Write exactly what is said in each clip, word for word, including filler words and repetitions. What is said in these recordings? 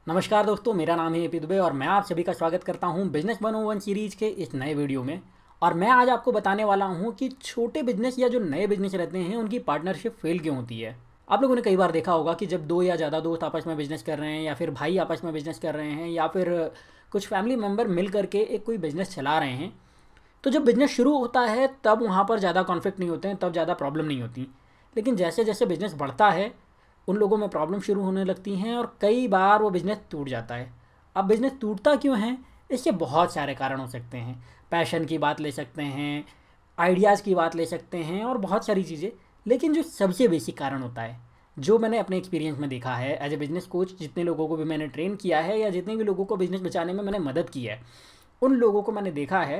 नमस्कार दोस्तों, मेरा नाम है एपी दुबे और मैं आप सभी का स्वागत करता हूं business one O one series के इस नए वीडियो में। और मैं आज आपको बताने वाला हूं कि छोटे बिजनेस या जो नए बिजनेस रहते हैं उनकी पार्टनरशिप फेल क्यों होती है। आप लोगों ने कई बार देखा होगा कि जब दो या ज़्यादा दोस्त आपस में बिजनेस कर रहे हैं या फिर भाई आपस में बिजनेस कर रहे हैं या फिर कुछ फैमिली मेम्बर मिल करके एक कोई बिजनेस चला रहे हैं, तो जब बिज़नेस शुरू होता है तब वहाँ पर ज़्यादा कॉन्फ्लिक्ट नहीं होते हैं, तब ज़्यादा प्रॉब्लम नहीं होती। लेकिन जैसे जैसे बिज़नेस बढ़ता है उन लोगों में प्रॉब्लम शुरू होने लगती हैं और कई बार वो बिज़नेस टूट जाता है। अब बिज़नेस टूटता क्यों है? इसके बहुत सारे कारण हो सकते हैं। पैशन की बात ले सकते हैं, आइडियाज़ की बात ले सकते हैं और बहुत सारी चीज़ें। लेकिन जो सबसे बेसिक कारण होता है, जो मैंने अपने एक्सपीरियंस में देखा है एज ए बिज़नेस कोच, जितने लोगों को भी मैंने ट्रेन किया है या जितने भी लोगों को बिज़नेस बचाने में मैंने मदद की है, उन लोगों को मैंने देखा है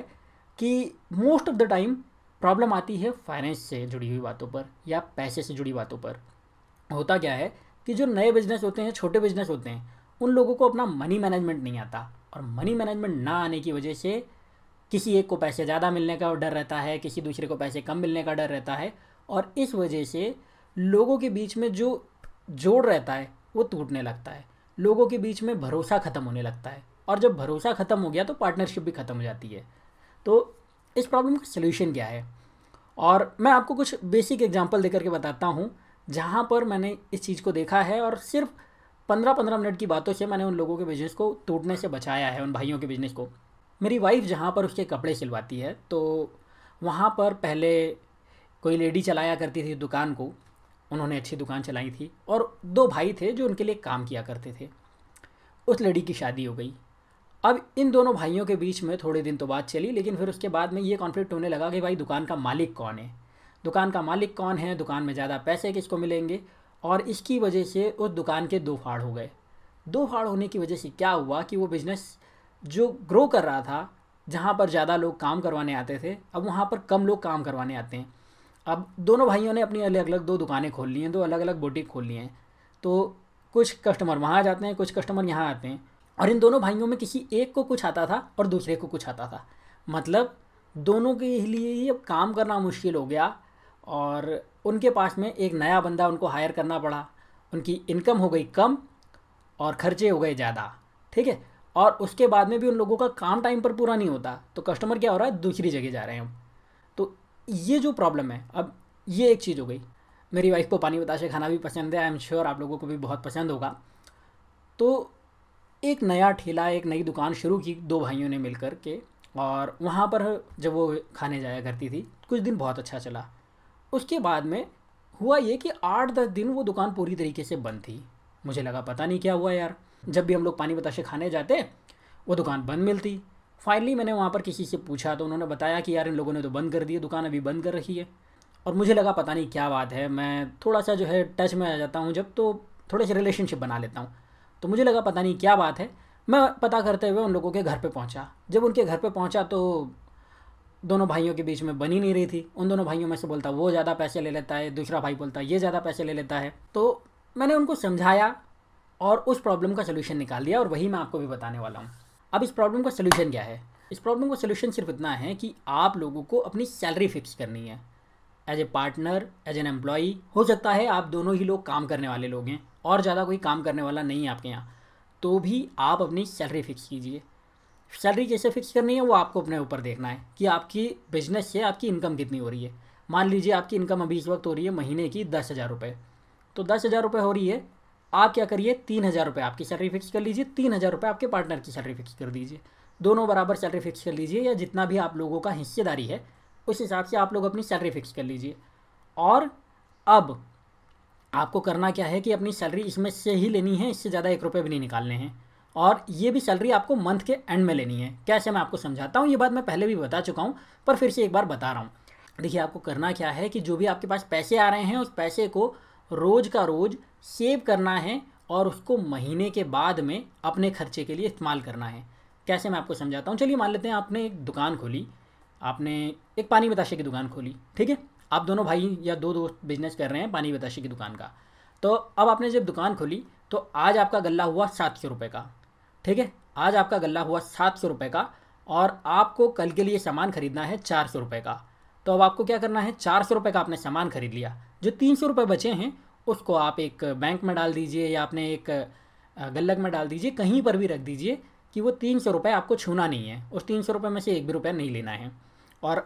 कि most of the time problem आती है फाइनेंस से जुड़ी हुई बातों पर या पैसे से जुड़ी बातों पर। होता क्या है कि जो नए बिजनेस होते हैं, छोटे बिजनेस होते हैं, उन लोगों को अपना मनी मैनेजमेंट नहीं आता और मनी मैनेजमेंट ना आने की वजह से किसी एक को पैसे ज़्यादा मिलने का डर रहता है, किसी दूसरे को पैसे कम मिलने का डर रहता है और इस वजह से लोगों के बीच में जो जोड़ रहता है वो टूटने लगता है। लोगों के बीच में भरोसा ख़त्म होने लगता है और जब भरोसा ख़त्म हो गया तो पार्टनरशिप भी ख़त्म हो जाती है। तो इस प्रॉब्लम का सलूशन क्या है? और मैं आपको कुछ बेसिक एग्जांपल देकर के बताता हूँ जहाँ पर मैंने इस चीज़ को देखा है और सिर्फ पंद्रह पंद्रह मिनट की बातों से मैंने उन लोगों के बिज़नेस को टूटने से बचाया है, उन भाइयों के बिज़नेस को। मेरी वाइफ जहाँ पर उसके कपड़े सिलवाती है तो वहाँ पर पहले कोई लेडी चलाया करती थी दुकान को। उन्होंने अच्छी दुकान चलाई थी और दो भाई थे जो उनके लिए काम किया करते थे। उस लेडी की शादी हो गई। अब इन दोनों भाइयों के बीच में थोड़े दिन तो बात चली, लेकिन फिर उसके बाद में ये कॉन्फ्लिक्ट होने लगा कि भाई दुकान का मालिक कौन है, दुकान का मालिक कौन है, दुकान में ज़्यादा पैसे किसको मिलेंगे। और इसकी वजह से उस दुकान के दो फाड़ हो गए। दो फाड़ होने की वजह से क्या हुआ कि वो बिज़नेस जो ग्रो कर रहा था, जहाँ पर ज़्यादा लोग काम करवाने आते थे, अब वहाँ पर कम लोग काम करवाने आते हैं। अब दोनों भाइयों ने अपनी अलग अलग दो दुकानें खोल ली हैं, दो अलग अलग बुटीक खोल लिए हैं। तो कुछ कस्टमर वहाँ जाते हैं, कुछ कस्टमर यहाँ आते हैं और इन दोनों भाइयों में किसी एक को कुछ आता था और दूसरे को कुछ आता था। मतलब दोनों के लिए ही अब काम करना मुश्किल हो गया और उनके पास में एक नया बंदा उनको हायर करना पड़ा। उनकी इनकम हो गई कम और खर्चे हो गए ज़्यादा, ठीक है। और उसके बाद में भी उन लोगों का काम टाइम पर पूरा नहीं होता, तो कस्टमर क्या हो रहा है, दूसरी जगह जा रहे हैं अब। तो ये जो प्रॉब्लम है, अब ये एक चीज़ हो गई। मेरी वाइफ को पानी बताशे खाना भी पसंद है, आई एम श्योर आप लोगों को भी बहुत पसंद होगा। तो एक नया ठेला, एक नई दुकान शुरू की दो भाइयों ने मिल कर के और वहाँ पर जब वो खाने जाया करती थी कुछ दिन बहुत अच्छा चला। उसके बाद में हुआ ये कि आठ दस दिन वो दुकान पूरी तरीके से बंद थी। मुझे लगा पता नहीं क्या हुआ यार, जब भी हम लोग पानी बताशे खाने जाते वो दुकान बंद मिलती। फाइनली मैंने वहाँ पर किसी से पूछा तो उन्होंने बताया कि यार इन लोगों ने तो बंद कर दी है, दुकान अभी बंद कर रखी है। और मुझे लगा पता नहीं क्या बात है, मैं थोड़ा सा जो है टच में आ जाता हूँ जब, तो थोड़े से रिलेशनशिप बना लेता हूँ। तो मुझे लगा पता नहीं क्या बात है। मैं पता करते हुए उन लोगों के घर पे पहुँचा। जब उनके घर पे पहुँचा तो दोनों भाइयों के बीच में बनी नहीं रही थी। उन दोनों भाइयों में से बोलता वो ज़्यादा पैसे ले लेता है, दूसरा भाई बोलता ये ज़्यादा पैसे ले लेता है। तो मैंने उनको समझाया और उस प्रॉब्लम का सलूशन निकाल दिया और वही मैं आपको भी बताने वाला हूँ। अब इस प्रॉब्लम का सलूशन क्या है? इस प्रॉब्लम का सलूशन सिर्फ इतना है कि आप लोगों को अपनी सैलरी फिक्स करनी है। As a partner, as an employee, हो सकता है आप दोनों ही लोग काम करने वाले लोग हैं और ज़्यादा कोई काम करने वाला नहीं है आपके यहाँ, तो भी आप अपनी सैलरी फिक्स कीजिए। सैलरी कैसे फिक्स करनी है वो आपको अपने ऊपर देखना है कि आपकी बिजनेस से आपकी इनकम कितनी हो रही है। मान लीजिए आपकी इनकम अभी इस वक्त हो रही है महीने की दस हज़ार रुपये, तो दस हज़ार रुपये हो रही है, आप क्या करिए तीन हज़ार रुपये आपकी सैलरी फिक्स कर लीजिए, तीन हज़ार रुपये आपके पार्टनर की सैलरी फिक्स कर दीजिए। दोनों बराबर सैलरी फिक्स कर लीजिए या जितना भी आप लोगों का हिस्सेदारी है उस हिसाब से आप लोग अपनी सैलरी फिक्स कर लीजिए। और अब आपको करना क्या है कि अपनी सैलरी इसमें से ही लेनी है, इससे ज़्यादा एक रुपये भी नहीं निकालने हैं। और ये भी सैलरी आपको मंथ के एंड में लेनी है। कैसे, मैं आपको समझाता हूँ। ये बात मैं पहले भी बता चुका हूँ पर फिर से एक बार बता रहा हूँ। देखिए आपको करना क्या है कि जो भी आपके पास पैसे आ रहे हैं उस पैसे को रोज़ का रोज़ सेव करना है और उसको महीने के बाद में अपने खर्चे के लिए इस्तेमाल करना है। कैसे, मैं आपको समझाता हूँ। चलिए मान लेते हैं आपने एक दुकान खोली, आपने एक पानी बताशे की दुकान खोली, ठीक है। आप दोनों भाई या दो दोस्त बिजनेस कर रहे हैं पानी बताशे की दुकान का। तो अब आपने जब दुकान खोली तो आज आपका गल्ला हुआ सात सौ रुपये का, ठीक है। आज आपका गल्ला हुआ सात सौ रुपये का और आपको कल के लिए सामान खरीदना है चार सौ रुपये का। तो अब आपको क्या करना है, चार सौ रुपये का आपने सामान खरीद लिया, जो तीन सौ रुपये बचे हैं उसको आप एक बैंक में डाल दीजिए या अपने एक गुल्लक में डाल दीजिए, कहीं पर भी रख दीजिए कि वो तीन सौ रुपये आपको छूना नहीं है, उस तीन सौ रुपये में से एक भी रुपया नहीं लेना है। और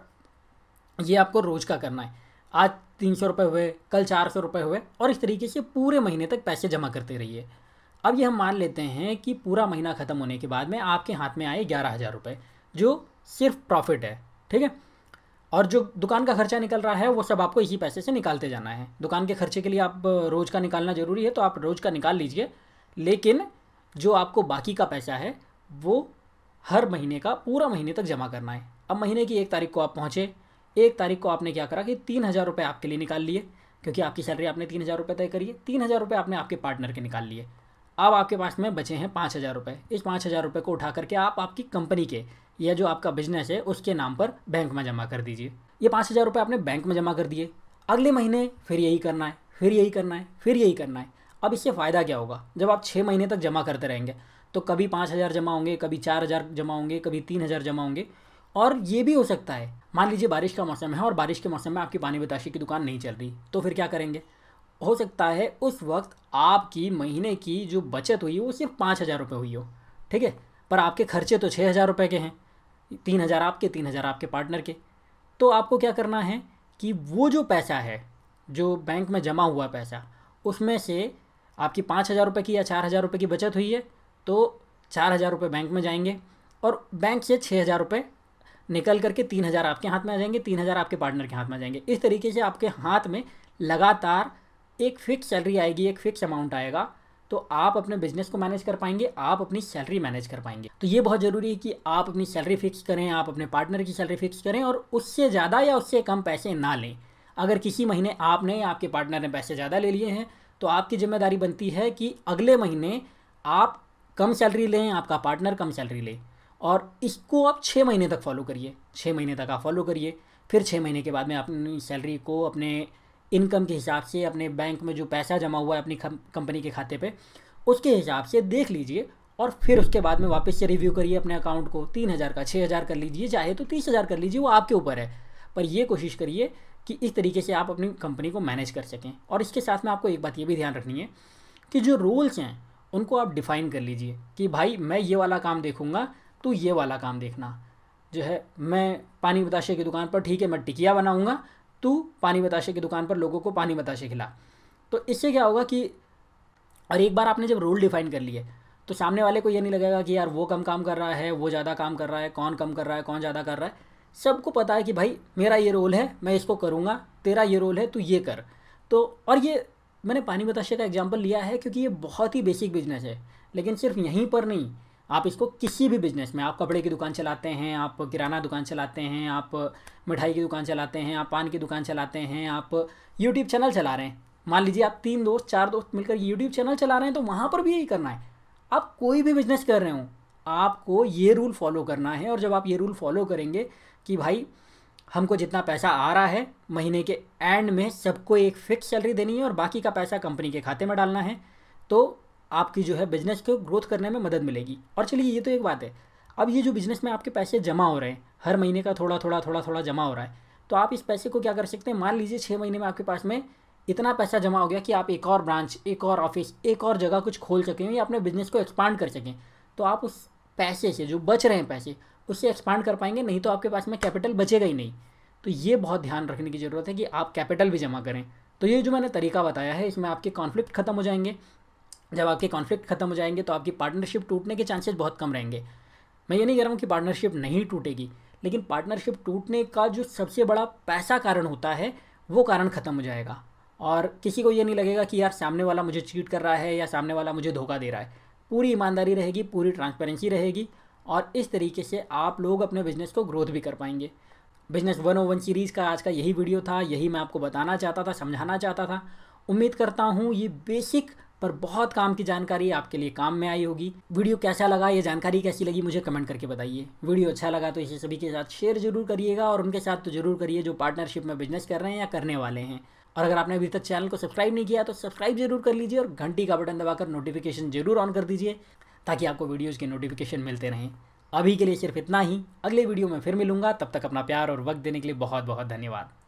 ये आपको रोज़ का करना है। आज तीन सौ रुपये हुए, कल चार सौ रुपये हुए, और इस तरीके से पूरे महीने तक पैसे जमा करते रहिए। अब ये हम मान लेते हैं कि पूरा महीना ख़त्म होने के बाद में आपके हाथ में आए ग्यारह हज़ार रुपये, जो सिर्फ प्रॉफिट है, ठीक है। और जो दुकान का खर्चा निकल रहा है वो सब आपको इसी पैसे से निकालते जाना है। दुकान के खर्चे के लिए आप रोज़ का निकालना ज़रूरी है, तो आप रोज़ का निकाल लीजिए, लेकिन जो आपको बाकी का पैसा है वो हर महीने का पूरा महीने तक जमा करना है। अब महीने की एक तारीख को आप पहुँचे, एक तारीख को आपने क्या करा कि तीन हज़ार रुपये आपके लिए निकाल लिए, क्योंकि आपकी सैलरी आपने तीन हज़ार रुपये तय करी है। तीन हज़ार रुपये आपने आपके पार्टनर के निकाल लिए। अब आपके पास में बचे हैं पाँच हज़ार रुपये। इस पाँच हज़ार रुपये को उठा करके आप आपकी कंपनी के या जो आपका बिजनेस है उसके नाम पर बैंक में जमा कर दीजिए। ये पाँच हज़ार रुपये आपने बैंक में जमा कर दिए। अगले महीने फिर यही करना है, फिर यही करना है, फिर यही करना है। अब इससे फ़ायदा क्या होगा? जब आप छः महीने तक जमा करते रहेंगे तो कभी पाँच हज़ार जमा होंगे, कभी चार हज़ार जमा होंगे, कभी तीन हज़ार जमा होंगे। और ये भी हो सकता है, मान लीजिए बारिश का मौसम है और बारिश के मौसम में आपकी पानी बताशे की दुकान नहीं चल रही, तो फिर क्या करेंगे? हो सकता है उस वक्त आपकी महीने की जो बचत हुई वो सिर्फ पाँच हज़ार रुपये हुई हो, ठीक है, पर आपके खर्चे तो छः हज़ार रुपये के हैं, तीन हज़ार आपके, तीन हज़ार आपके पार्टनर के। तो आपको क्या करना है कि वो जो पैसा है, जो बैंक में जमा हुआ पैसा, उसमें से आपकी पाँच हज़ार रुपये की या चार हज़ार रुपये की बचत हुई है तो चार हज़ार रुपये बैंक में जाएंगे, और बैंक से छः हज़ार रुपये निकल करके तीन हज़ार आपके हाथ में आ जाएंगे, तीन हज़ार आपके पार्टनर के हाथ में आ जाएंगे। इस तरीके से आपके हाथ में लगातार एक फ़िक्स सैलरी आएगी, एक फ़िक्स अमाउंट आएगा, तो आप अपने बिजनेस को मैनेज कर पाएंगे, आप अपनी सैलरी मैनेज कर पाएंगे। तो ये बहुत ज़रूरी है कि आप अपनी सैलरी फिक्स करें, आप अपने पार्टनर की सैलरी फिक्स करें और उससे ज़्यादा या उससे कम पैसे ना लें। अगर किसी महीने आपने या आपके पार्टनर ने पैसे ज़्यादा ले लिए हैं तो आपकी जिम्मेदारी बनती है कि अगले महीने आप कम सैलरी लें, आपका पार्टनर कम सैलरी ले, और इसको आप छः महीने तक फॉलो करिए। छः महीने तक आप फॉलो करिए, फिर छः महीने के बाद में अपनी सैलरी को अपने इनकम के हिसाब से, अपने बैंक में जो पैसा जमा हुआ है अपनी कंपनी के खाते पे, उसके हिसाब से देख लीजिए, और फिर उसके बाद में वापस से रिव्यू करिए अपने अकाउंट को। तीन हज़ार का छः हज़ार कर लीजिए, चाहे तो तीस हज़ार कर लीजिए, वो आपके ऊपर है, पर ये कोशिश करिए कि इस तरीके से आप अपनी कंपनी को मैनेज कर सकें। और इसके साथ में आपको एक बात ये भी ध्यान रखनी है कि जो रूल्स हैं उनको आप डिफ़ाइन कर लीजिए कि भाई मैं ये वाला काम देखूँगा, तो ये वाला काम देखना। जो है, मैं पानी बताशे की दुकान पर, ठीक है, मैं टिकिया बनाऊँगा, तू पानी बताशे की दुकान पर लोगों को पानी बताशे खिला। तो इससे क्या होगा कि, और एक बार आपने जब रूल डिफ़ाइन कर लिए तो सामने वाले को ये नहीं लगेगा कि यार वो कम काम कर रहा है, वो ज़्यादा काम कर रहा है, कौन कम कर रहा है, कौन ज़्यादा कर रहा है। सबको पता है कि भाई मेरा ये रोल है, मैं इसको करूँगा, तेरा ये रोल है, तू ये कर। तो और ये मैंने पानी बताशे का एग्जांपल लिया है क्योंकि ये बहुत ही बेसिक बिजनेस है, लेकिन सिर्फ यहीं पर नहीं, आप इसको किसी भी बिज़नेस में, आप कपड़े की दुकान चलाते हैं, आप किराना दुकान चलाते हैं, आप मिठाई की दुकान चलाते हैं, आप पान की दुकान चलाते हैं, आप यूट्यूब चैनल चला रहे हैं, मान लीजिए आप तीन दोस्त चार दोस्त मिलकर यूट्यूब चैनल चला रहे हैं, तो वहाँ पर भी यही करना है। आप कोई भी बिज़नेस कर रहे हो, आपको ये रूल फॉलो करना है। और जब आप ये रूल फॉलो करेंगे कि भाई हमको जितना पैसा आ रहा है महीने के एंड में सबको एक फ़िक्स सैलरी देनी है और बाकी का पैसा कंपनी के खाते में डालना है, तो आपकी जो है बिज़नेस को ग्रोथ करने में मदद मिलेगी। और चलिए, ये तो एक बात है। अब ये जो बिज़नेस में आपके पैसे जमा हो रहे हैं, हर महीने का थोड़ा थोड़ा थोड़ा थोड़ा जमा हो रहा है, तो आप इस पैसे को क्या कर सकते हैं, मान लीजिए छः महीने में आपके पास में इतना पैसा जमा हो गया कि आप एक और ब्रांच, एक और ऑफिस, एक और जगह कुछ खोल सकें या अपने बिज़नेस को एक्सपांड कर सकें, तो आप उस पैसे से, जो बच रहे हैं पैसे, उससे एक्सपांड कर पाएंगे। नहीं तो आपके पास में कैपिटल बचेगा ही नहीं। तो ये बहुत ध्यान रखने की ज़रूरत है कि आप कैपिटल भी जमा करें। तो ये जो मैंने तरीका बताया है, इसमें आपके कॉन्फ्लिक्ट ख़त्म हो जाएंगे। जब आपके कॉन्फ्लिक्ट ख़त्म हो जाएंगे तो आपकी पार्टनरशिप टूटने के चांसेस बहुत कम रहेंगे। मैं ये नहीं कह रहा हूँ कि पार्टनरशिप नहीं टूटेगी, लेकिन पार्टनरशिप टूटने का जो सबसे बड़ा पैसा कारण होता है वो कारण ख़त्म हो जाएगा, और किसी को ये नहीं लगेगा कि यार सामने वाला मुझे चीट कर रहा है या सामने वाला मुझे धोखा दे रहा है। पूरी ईमानदारी रहेगी, पूरी ट्रांसपेरेंसी रहेगी, और इस तरीके से आप लोग अपने बिज़नेस को ग्रोथ भी कर पाएंगे। Business one O one series का आज का यही वीडियो था, यही मैं आपको बताना चाहता था, समझाना चाहता था। उम्मीद करता हूँ ये बेसिक पर बहुत काम की जानकारी आपके लिए काम में आई होगी। वीडियो कैसा लगा, ये जानकारी कैसी लगी, मुझे कमेंट करके बताइए। वीडियो अच्छा लगा तो इसे सभी के साथ शेयर जरूर करिएगा, और उनके साथ तो जरूर करिए जो पार्टनरशिप में बिजनेस कर रहे हैं या करने वाले हैं। और अगर आपने अभी तक चैनल को सब्सक्राइब नहीं किया तो सब्सक्राइब जरूर कर लीजिए, और घंटी का बटन दबाकर नोटिफिकेशन जरूर ऑन कर दीजिए, ताकि आपको वीडियोज़ के नोटिफिकेशन मिलते रहें। अभी के लिए सिर्फ इतना ही, अगले वीडियो में फिर मिलूंगा। तब तक अपना प्यार और वक्त देने के लिए बहुत बहुत धन्यवाद।